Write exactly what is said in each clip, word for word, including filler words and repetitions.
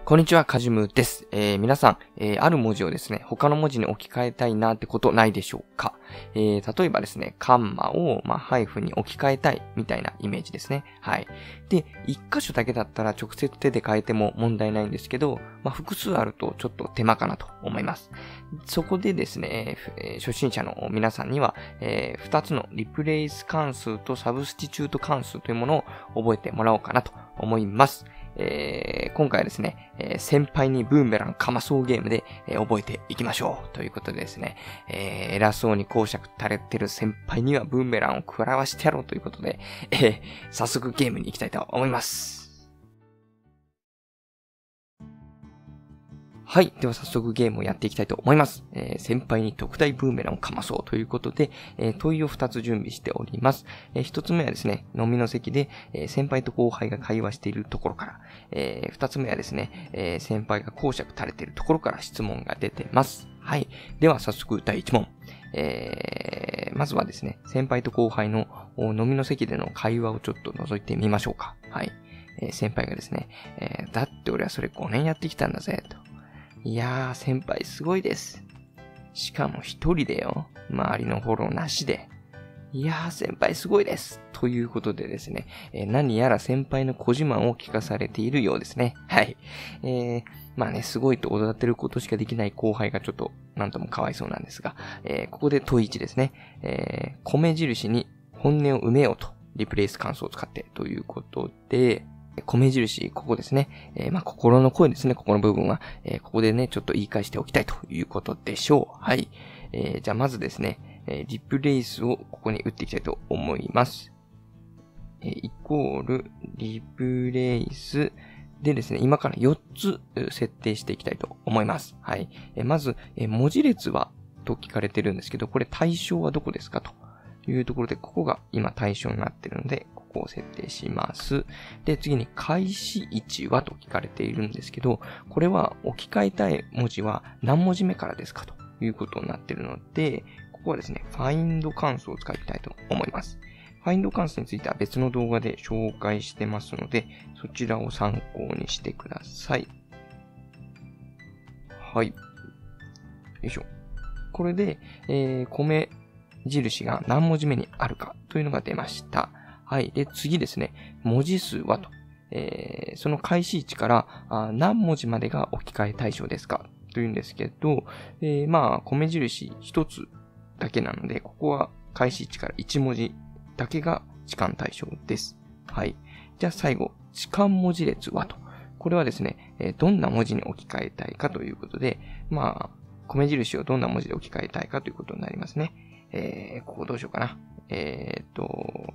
こんにちは、カジムです。えー、皆さん、えー、ある文字をですね、他の文字に置き換えたいなってことないでしょうか。えー、例えばですね、カンマを、まあ、ハイフンに置き換えたいみたいなイメージですね。はい。で、一箇所だけだったら直接手で変えても問題ないんですけど、まあ、複数あるとちょっと手間かなと思います。そこでですね、えー、初心者の皆さんには、えー、二つのリプレイス関数とサブスティチュート関数というものを覚えてもらおうかなと思います。えー、今回はですね、えー、先輩にブーメランかまそうゲームで、えー、覚えていきましょうということでですね、えー、偉そうに講釈垂れてる先輩にはブーメランを食らわしてやろうということで、えー、早速ゲームに行きたいと思います。はい。では早速ゲームをやっていきたいと思います。えー、先輩に特大ブーメランをかまそうということで、えー、問いをふたつ準備しております。えー、ひとつめはですね、飲みの席で、えー、先輩と後輩が会話しているところから、えー、ふたつめはですね、えー、先輩が講釈垂れているところから質問が出てます。はい。では早速だいいち問。えー、まずはですね、先輩と後輩の飲みの席での会話をちょっと覗いてみましょうか。はい。えー、先輩がですね、えー、だって俺はそれごねんやってきたんだぜ、と。いやー、先輩すごいです。しかも一人でよ。周りのフォローなしで。いやー、先輩すごいです。ということでですね、えー、何やら先輩の小自慢を聞かされているようですね。はい。えー、まあね、すごいと踊ってることしかできない後輩がちょっと、なんともかわいそうなんですが、えー、ここで問いいちですね。えー、米印に本音を埋めようと、リプレイス関数を使ってということで、米印、ここですね。えー、まあ、心の声ですね。ここの部分は、えー、ここでね、ちょっと言い返しておきたいということでしょう。はい。えー、じゃあ、まずですね、えー、リプレイスをここに打っていきたいと思います。えー、イコール、リプレイスでですね、今からよっつ設定していきたいと思います。はい。えー、まず、えー、文字列はと聞かれてるんですけど、これ対象はどこですかというところで、ここが今対象になってるので、ここを設定します。で、次に開始位置はと聞かれているんですけど、これは置き換えたい文字は何文字目からですかということになっているので、ここはですね、find 関数を使いたいと思います。find 関数については別の動画で紹介してますので、そちらを参考にしてください。はい。よいしょ。これで、えー、米印が何文字目にあるかというのが出ました。はい。で、次ですね。文字数はと。えー、その開始位置からあ何文字までが置き換え対象ですかというんですけど、えー、まあ、米印一つだけなので、ここは開始位置からいち文字だけが置換対象です。はい。じゃあ最後、置換文字列はと。これはですね、えー、どんな文字に置き換えたいかということで、まあ、米印をどんな文字で置き換えたいかということになりますね。えー、ここどうしようかな。えーっと、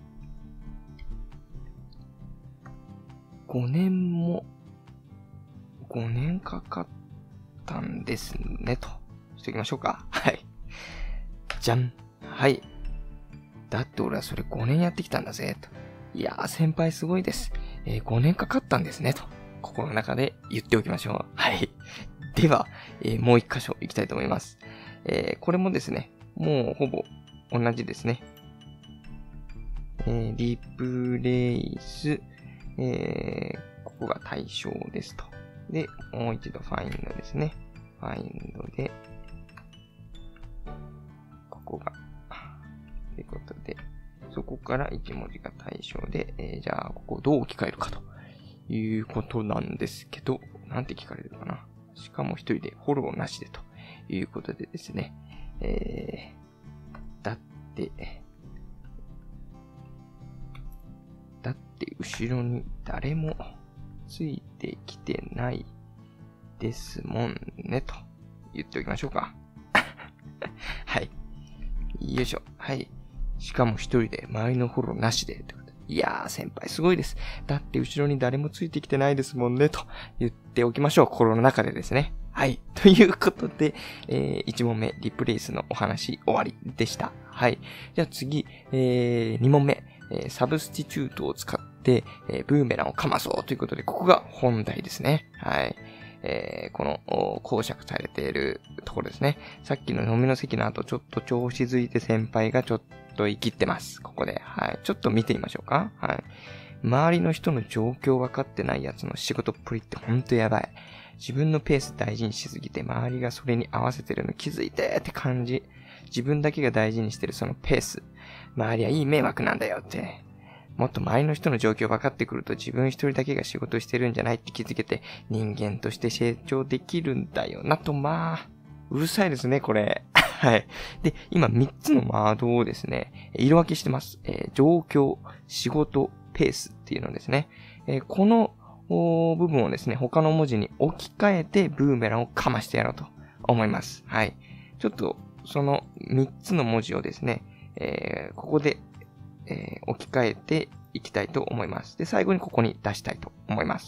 ごねんも、ごねんかかったんですね、と。しておきましょうか。はい。じゃん。はい。だって俺はそれごねんやってきたんだぜ、と。いやー、先輩すごいです。えー、ごねんかかったんですね、と。心の中で言っておきましょう。はい。では、えー、もう一箇所行きたいと思います。えー、これもですね、もうほぼ同じですね。えー、リプレイス、えー、ここが対象ですと。で、もう一度 find ですね。find で、ここが、ということで、そこからいち文字が対象で、えー、じゃあ、ここをどう置き換えるかということなんですけど、なんて聞かれるかな。しかも一人でフォローなしでということでですね、えー、だって、だって後ろに誰もついてきてないですもんね、と言っておきましょうか。はい。よいしょ。はい。しかも一人で周りのフォローなしで。いやー、先輩すごいです。だって後ろに誰もついてきてないですもんね、と言っておきましょう。心の中でですね。はい。ということで、えー、いち問目、リプレイスのお話終わりでした。はい。じゃあ次、えー、に問目、えー、サブスティチュートを使って、えー、ブーメランをかまそうということで、ここが本題ですね。はい。えー、この、講釈されているところですね。さっきの飲みの席の後、ちょっと調子づいて先輩がちょっと生きってます。ここで。はい。ちょっと見てみましょうか。はい。 周りの人の状況分かってないやつの仕事っぷりってほんとやばい。自分のペース大事にしすぎて、周りがそれに合わせてるの気づいてって感じ。自分だけが大事にしてるそのペース。周りはいい迷惑なんだよって。もっと周りの人の状況分かってくると自分一人だけが仕事してるんじゃないって気づけて人間として成長できるんだよなと、まあ、うるさいですね、これ。はい。で、今みっつのワードをですね、色分けしてます。えー、状況、仕事、ペースっていうのですね。えー、この部分をですね、他の文字に置き換えてブーメランをかましてやろうと思います。はい。ちょっと、そのみっつの文字をですね、えー、ここで、えー、置き換えていきたいと思います。で、最後にここに出したいと思います。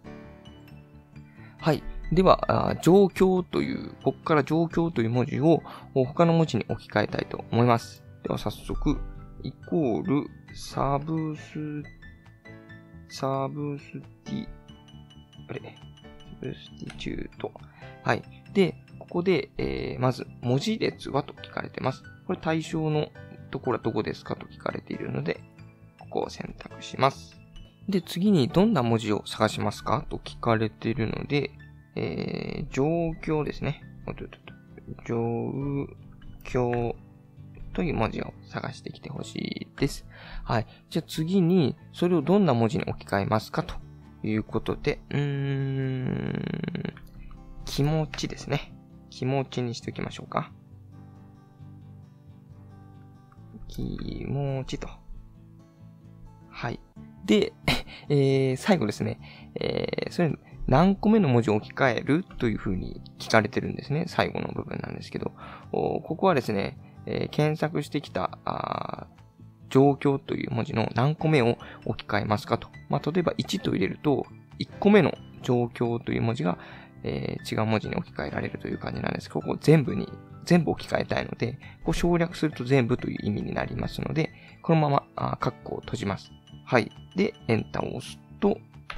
はい。では、状況という、ここから状況という文字を他の文字に置き換えたいと思います。では早速、イコール、サブス、サブスティ、あれ、サブスティチュート。はい。で、ここで、えー、まず、文字列はと聞かれてます。これ対象のところはどこですかと聞かれているので、ここを選択します。で、次にどんな文字を探しますかと聞かれているので、えー、状況ですね。状況という文字を探してきてほしいです。はい。じゃあ次に、それをどんな文字に置き換えますかということで、うーん、気持ちですね。気持ちにしておきましょうか。気持ちと。はい。で、えー、最後ですね。えー、それ何個目の文字を置き換えるというふうに聞かれてるんですね。最後の部分なんですけど。ここはですね、えー、検索してきたあ状況という文字の何個目を置き換えますかと。まあ、例えばいちと入れると、いっこめの状況という文字が、えー、違う文字に置き換えられるという感じなんです。ここ全部に、全部置き換えたいので、こう省略すると全部という意味になりますので、このまま、あカッコを閉じます。はい。で、エンターを押すと、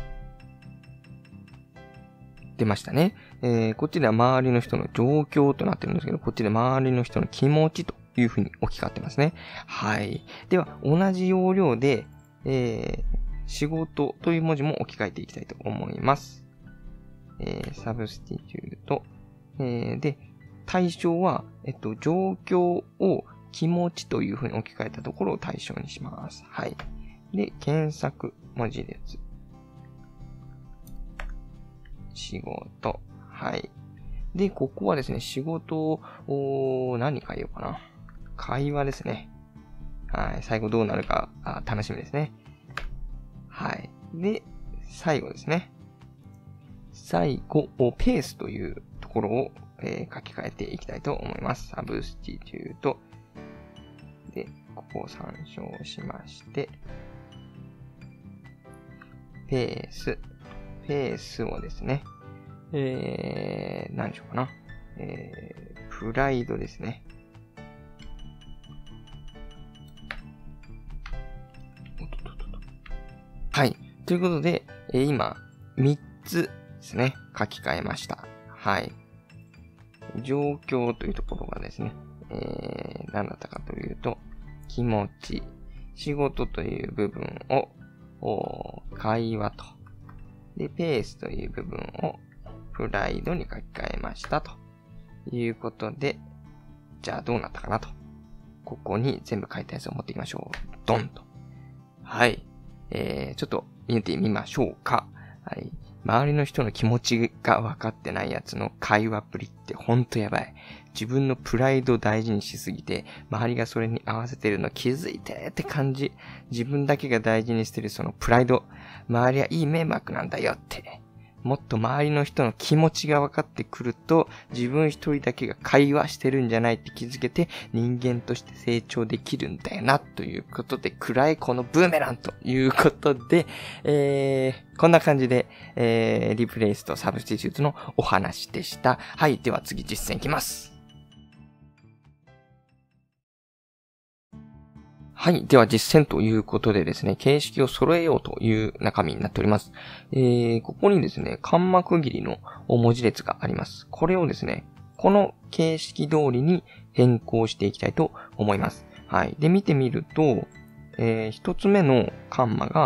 出ましたね。えー、こっちでは周りの人の状況となってるんですけど、こっちで周りの人の気持ちという風に置き換わってますね。はい。では、同じ要領で、えー、仕事という文字も置き換えていきたいと思います。えー、サブスティチュート。えー、で、対象は、えっと、状況を気持ちという風に置き換えたところを対象にします。はい。で、検索文字列。仕事。はい。で、ここはですね、仕事を、何書いようかな。会話ですね。はい。最後どうなるか、あ、楽しみですね。はい。で、最後ですね。最後、ペースというところを、えー、書き換えていきたいと思います。サブスティチュート。で、ここを参照しまして、ペース。ペースをですね、えー、何でしょうかな。えー、プライドですね。はい。ということで、えー、今、みっつですね、書き換えました。はい。状況というところがですね、えー、何だったかというと、気持ち、仕事という部分を、会話と、で、ペースという部分をプライドに書き換えましたということで、じゃあどうなったかなと。ここに全部書いたやつを持っていきましょう。ドンと。はい。えー、ちょっと見てみましょうか。はい。周りの人の気持ちが分かってないやつの会話っぷりってほんとやばい。自分のプライドを大事にしすぎて、周りがそれに合わせてるの気づいてって感じ。自分だけが大事にしてるそのプライド。周りはいい迷惑なんだよって。もっと周りの人の気持ちが分かってくると、自分一人だけが会話してるんじゃないって気づけて、人間として成長できるんだよな、ということで、暗いこのブーメランということで、えー、こんな感じで、えー、リプレイスとサブスティチュートのお話でした。はい、では次実践いきます。はい。では実践ということでですね、形式を揃えようという中身になっております。えー、ここにですね、カンマ区切りの文字列があります。これをですね、この形式通りに変更していきたいと思います。はい。で、見てみると、えー、一つ目のカンマが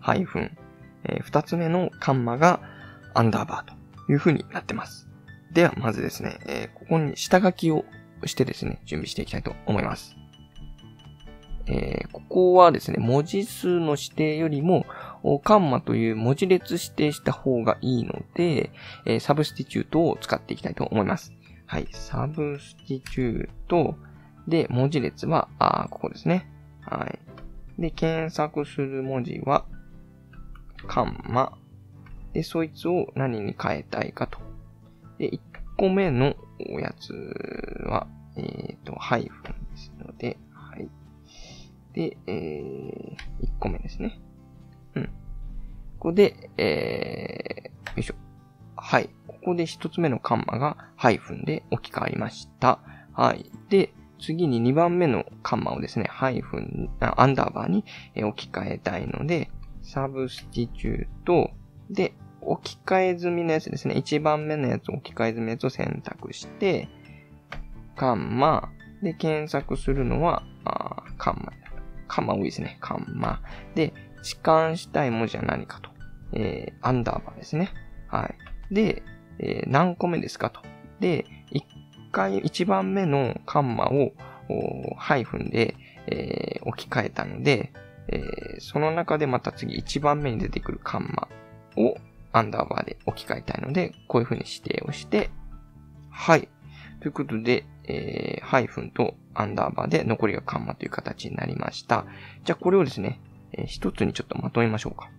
ハイフン、えー、二つ目のカンマがアンダーバーという風になってます。では、まずですね、えー、ここに下書きをしてですね、準備していきたいと思います。えー、ここはですね、文字数の指定よりも、カンマという文字列指定した方がいいので、えー、サブスティチュートを使っていきたいと思います。はい、サブスティチュートで、文字列は、あここですね。はい。で、検索する文字は、カンマ。で、そいつを何に変えたいかと。で、いっこめのやつは、えっと、ハイフンですので、はい。で、えー、いっこめですね。うん。ここで、えー、よいしょ。はい。ここで一つ目のカンマがハイフンで置き換わりました。はい。で、次ににばんめのカンマをですね、ハイフン、アンダーバーに置き換えたいので、サブスティチュートで、置き換え済みのやつですね。いちばんめのやつ、置き換え済みのやつを選択して、カンマで検索するのは、あカンマ。カンマ多いですね。カンマ。で、置換したい文字は何かと。えー、アンダーバーですね。はい。で、えー、何個目ですかと。で、いっかい、いちばんめのカンマを、ハイフンで、えー、置き換えたので、えー、その中でまた次いちばんめに出てくるカンマをアンダーバーで置き換えたいので、こういう風に指定をして、はい。ということで、えー、ハイフンとアンダーバーで残りがカンマという形になりました。じゃあこれをですね、えー、一つにちょっとまとめましょうか。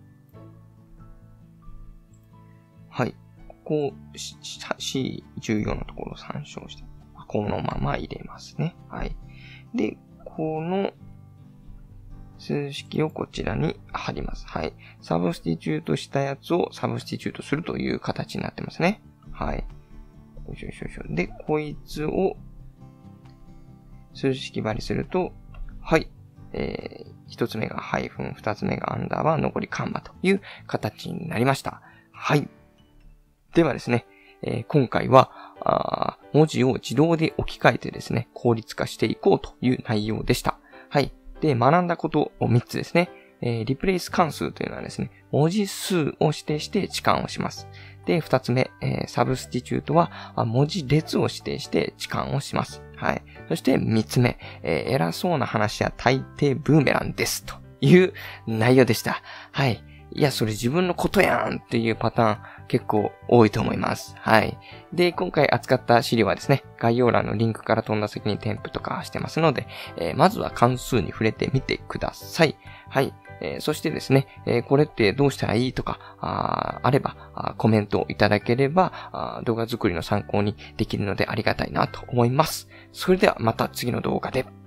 はい。ここ、シーじゅうよん のところを参照して、このまま入れますね。はい。で、この数式をこちらに貼ります。はい。サブスティチュートしたやつをサブスティチュートするという形になってますね。はい。よいしょよいしょよいしょ。で、こいつを数式張りすると、はい。えー、一つ目がハイフン、二つ目がアンダーバー、残りカンマという形になりました。はい。ではですね、えー、今回はあ、文字を自動で置き換えてですね、効率化していこうという内容でした。はい。で、学んだことをみっつですね。えー、リプレイス関数というのはですね、文字数を指定して置換をします。で、二つ目、えー、サブスティチュートは文字列を指定して置換をします。はい。そして三つ目、えー、偉そうな話は大抵ブーメランですという内容でした。はい。いや、それ自分のことやんっていうパターン結構多いと思います。はい。で、今回扱った資料はですね、概要欄のリンクから飛んだ先に添付とかしてますので、えー、まずは関数に触れてみてください。はい。えー、そしてですね、えー、これってどうしたらいいとか、あ, あればあコメントをいただければあ動画作りの参考にできるのでありがたいなと思います。それではまた次の動画で。